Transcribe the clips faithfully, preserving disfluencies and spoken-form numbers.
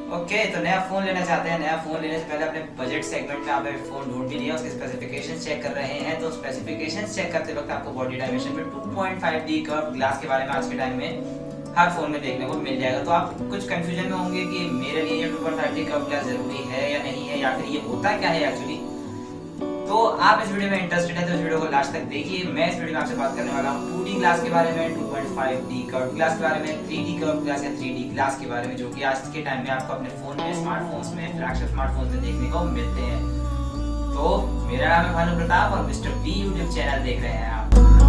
Okay okay, तो नया phone लेना चाहते हैं। नया फोन लेने से पहले अपने बजट सेगमेंट में आप फोन ढूंढ भी लिया, उसके स्पेसिफिकेशन चेक कर रहे हैं। तो स्पेसिफिकेशन चेक करते वक्त आपको बॉडी डायमेंशन में two point five D curve glass के बारे में आज के टाइम में हर फोन में देखने को मिल जाएगा। तो आप कुछ कंफ्यूजन में होंगे कि मेरे लिए two point five D curve glass जरूरी है या नहीं है, या फिर ये होता क्या है एक्चुअली। तो आप इस वीडियो में इंटरेस्टेड है तो इस वीडियो को लास्ट तक देखिए। मैं इस वीडियो में आपसे बात करने वाला हूँ टू डी ग्लास के बारे में, two point five D curve glass के बारे में, थ्री डी कर्व ग्लास या थ्री डी ग्लास के बारे में, जो कि आज के टाइम में आपको अपने फोन में, स्मार्टफोन्स में, फ्लैगशिप स्मार्टफोन्स में देखने को मिलते हैं। तो मेरा नाम है भानु प्रताप और मिस्टर बी यूट्यूब चैनल देख रहे हैं आप।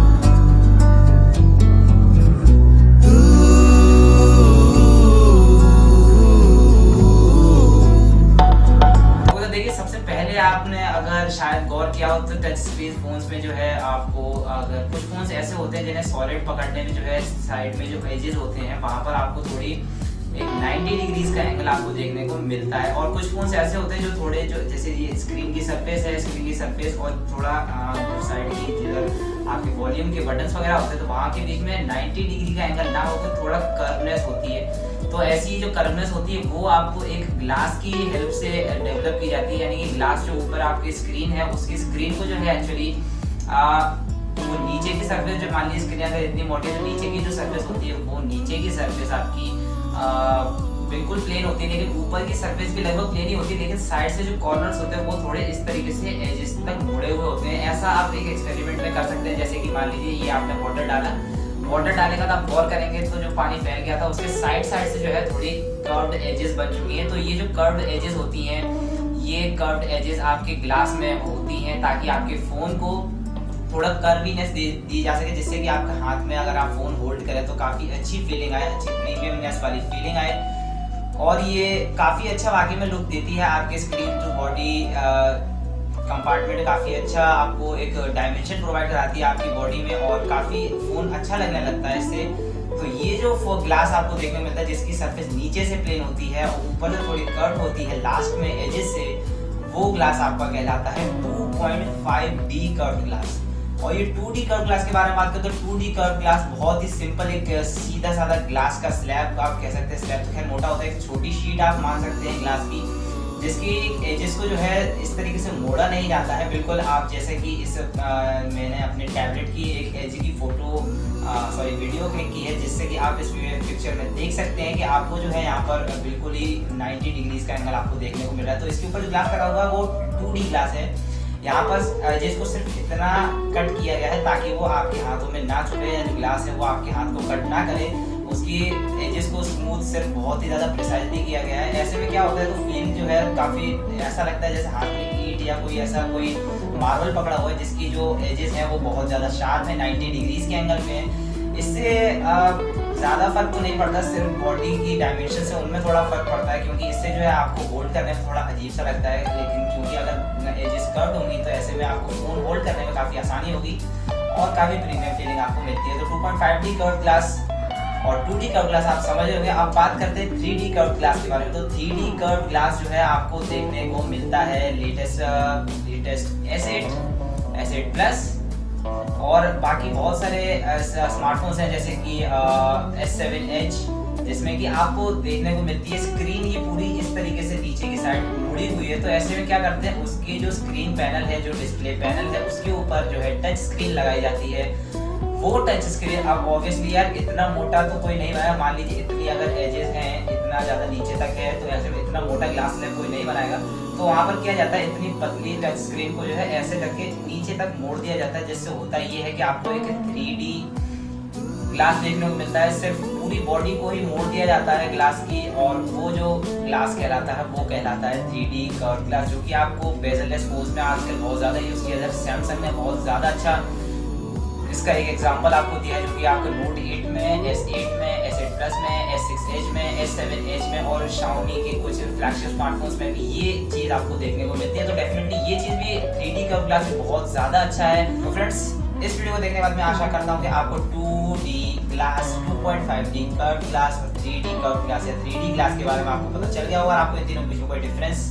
आपने अगर शायद गौर किया हो तो टच स्क्रीन फोन्स में जो है आपको, अगर कुछ फोन्स ऐसे होते हैं जिन्हें सॉलिड पकड़ने में जो है साइड में जो एजेस होते हैं वहां पर आपको थोड़ी एक नाइंटी डिग्रीज का एंगल आपको देखने को मिलता है। और कुछ फोन्स ऐसे होते हैं जो थोड़े जो जैसे ये स्क्रीन की सरफेस है, स्क्रीन की सरफेस और थोड़ा साइड की जिधर आपके वॉल्यूम के बटन्स वगैरह होते हैं तो वहां के बीच में नाइंटी डिग्री का एंगल ना होकर थोड़ा कर्वनेस होती है। तो ऐसी जो कर्वनेस होती है वो आपको एक ग्लास की हेल्प से डेवलप की जाती है, यानी कि ग्लास जो ऊपर आपकी स्क्रीन है उसकी स्क्रीन को जो है एक्चुअली वो नीचे की सरफेस, जो मान लीजिए स्क्रीन अगर इतनी मोटी है तो नीचे की जो सरफेस होती है वो नीचे की सरफेस आपकी आ, बिल्कुल प्लेन होती है, लेकिन ऊपर की सरफेस भी लगभग प्लेन ही होती है, लेकिन साइड से जो कॉर्नर्स होते हैं वो थोड़े इस तरीके से एजेस तक मुड़े हुए होते हैं। ऐसा आप एक एक्सपेरिमेंट में कर सकते हैं, जैसे कि मान लीजिए ये आपने वाटर डाला, वाटर डालने का आप गौर करेंगे तो जो पानी फैल गया था उसके साइड साइड से जो है थोड़ी कर्व्ड एजेस बन चुकी हैं। तो ये जो कर्व्ड एजेस होती हैं, ये कर्व्ड एजेस आपके ग्लास में होती हैं ताकि आपके फोन को थोड़ा कर्वीनेस दी जा सके, जिससे कि आपके हाथ में अगर आप फोन होल्ड करें तो काफी अच्छी फीलिंग आए, अच्छी प्रीमियमनेस वाली फीलिंग आए। और ये काफी अच्छा वाकई में लुक देती है आपके स्क्रीन टू बॉडी कंपार्टमेंट, काफी अच्छा आपको एक डायमेंशन प्रोवाइड कराती है आपकी बॉडी में और काफी फोन अच्छा लगने लगता है इससे। तो ये जो ग्लास आपको देखने को मिलता है जिसकी सरफेस नीचे से प्लेन होती है और ऊपर से थोड़ी कर्व होती है लास्ट में एजेस से, वो ग्लास आपका कहलाता है two point five D curve glass. और ये टू डी कर्व ग्लास के बारे में बात करें तो टू डी कर्व ग्लास बहुत ही सिंपल एक सीधा साधा ग्लास का स्लैब आप कह सकते हैं। स्लैब तो खैर मोटा होता है, एक छोटी शीट आप मान सकते हैं ग्लास की, जिसकी एजेस को जो है इस तरीके से मोड़ा नहीं जाता है। बिल्कुल आप जैसे कि इस आ, मैंने अपने टैबलेट की एक एज की फोटो सॉरी वीडियो क्लिक की है, जिससे कि आप इस पिक्चर में देख सकते हैं कि आपको जो है यहाँ पर बिल्कुल ही नाइंटी डिग्रीज का एंगल आपको देखने को मिल रहा है। तो इसके ऊपर जो ग्लास लगा हुआ है वो टू डी ग्लास है। यहाँ पर एजेस को सिर्फ इतना कट किया गया है ताकि वो आपके हाथों में ना छुपे, या जो ग्लास है वो आपके हाथ को कट ना करे, उसकी एजेस को स्मूथ सिर्फ बहुत ही ज्यादा प्रिसाइजली किया गया है। ऐसे में क्या होता है तो फीलिंग जो है काफी ऐसा लगता है जैसे हाथ में ईंट या कोई ऐसा कोई मार्बल पकड़ा हुआ है जिसकी जो एजेस है वो बहुत ज्यादा शार्प है, नाइंटी डिग्रीज के एंगल पे है। इससे ज्यादा फर्क तो नहीं पड़ता, सिर्फ बॉडी की डायमेंशन से उनमें थोड़ा फर्क पड़ता है, क्योंकि इससे जो है आपको होल्ड करने में थोड़ा अजीब सा लगता है। लेकिन क्योंकि अगर एजेस कर्व्ड होंगी तो ऐसे में आपको फोन होल्ड करने में काफी आसानी होगी और काफी प्रीमियम फीलिंग आपको मिलती है। तो two point five D curve glass और टू डी कर्व ग्लास आप समझ रहे होंगे। अब बात करते हैं थ्री डी कर्व ग्लास के बारे में। तो थ्री डी कर्व ग्लास जो है आपको देखने को मिलता है latest latest S eight, S eight plus और बाकी बहुत सारे स्मार्टफोन्स हैं जैसे कि एस सेवन एच, जिसमें कि आपको देखने को मिलती है स्क्रीन ये पूरी इस तरीके से नीचे की साइड मुड़ी हुई है। तो ऐसे में क्या करते हैं, उसकी जो स्क्रीन पैनल है, जो डिस्प्ले पैनल है, उसके ऊपर जो है टच स्क्रीन लगाई जाती है। वो टच स्क्रीन अब ऑब्वियसली यार इतना मोटा तो कोई नहीं बनाएगा, मान लीजिए इतनी अगर एजेस हैं, इतना ज्यादा नीचे तक है, तो ऐसे में इतना मोटा ग्लास स्लैब कोई नहीं बनाएगा। तो वहां पर क्या जाता है, इतनी पतली टच स्क्रीन को जो है ऐसे करके नीचे तक मोड़ दिया जाता है, जिससे होता ये है कि आपको एक थ्री डी ग्लास देखने को मिलता है। सिर्फ पूरी बॉडी को ही मोड़ दिया जाता है ग्लास की, और वो जो ग्लास कहलाता है वो कहलाता है थ्री डी कर्व ग्लास, जो कि आपको बेजललेस फोन्स में आजकल बहुत ज्यादा यूज किया जाता है। सैमसंग ने बहुत ज्यादा अच्छा इसका एक एग्जांपल आपको दिया है, जो कि आपको नोट एट में, एस एट में, एस एट प्लस में, एस सिक्स एच में, एस सेवन एच में और Xiaomi के कुछ फ्लैगशिप स्मार्टफोन्स में भी ये चीज आपको देखने को मिलती है। तो डेफिनेटली ये चीज भी थ्री डी कर्व ग्लास बहुत ज्यादा अच्छा है। तो फ्रेंड्स इस वीडियो को देखने के बाद मैं आशा करता हूँ कि आपको two D glass, two point five D curve glass और थ्री डी कर्व ग्लास या थ्री डी ग्लास के बारे में आपको पता चल गया होगा, आपको इन तीनों के बीच में कोई डिफरेंस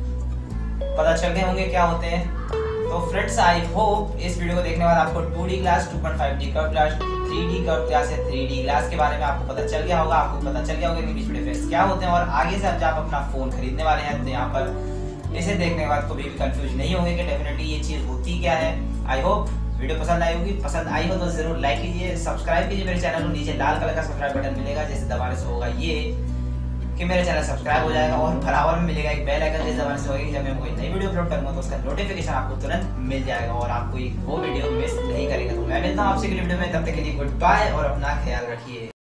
पता चल गए होंगे क्या होते हैं। तो फ्रेंड्स आई होप इस वीडियो को देखने के बाद आपको two D glass, two point five D curve glass, three D curve glass या थ्री डी ग्लास के बारे में आपको पता चल गया होगा। आपको पता चल गया होगा कि बीच में डिफरेंस क्या होते हैं, और आगे से जब आप अपना फोन खरीदने वाले हैं तो यहाँ पर इसे देखने के बाद कभी भी कंफ्यूज नहीं होंगे कि डेफिनेटली ये चीज होती क्या है। आई होप वीडियो पसंद आई होगी। पसंद आई हो तो जरूर लाइक कीजिए, सब्सक्राइब कीजिए मेरे चैनल को। नीचे लाल कलर का सब्सक्राइब बटन मिलेगा, जैसे दबाने से होगा ये कि मेरा चैनल सब्सक्राइब हो जाएगा, और बराबर में मिलेगा एक बेल आइकन, जिस दबाने से होगी जब मैं कोई नई वीडियो अपलोड करूंगा तो उसका नोटिफिकेशन आपको तुरंत मिल जाएगा और आपको वो वीडियो मिस नहीं करेगा। तो मैं मिलता हूँ आपसे अगली वीडियो में, तब तक के लिए गुड बाय और अपना ख्याल रखिए।